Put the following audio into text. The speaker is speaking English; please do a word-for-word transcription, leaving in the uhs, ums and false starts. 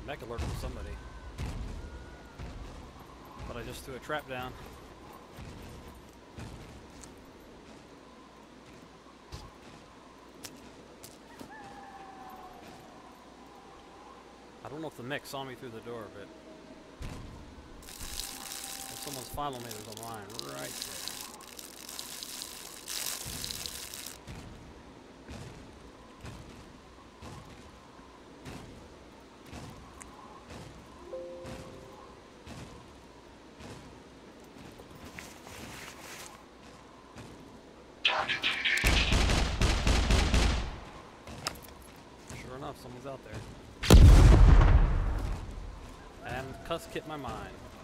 mech alert from somebody. But I just threw a trap down. I don't know if the mech saw me through the door, but if someone's following me, there's a line right there. Sure enough, someone's out there. And Kusk hit my mind.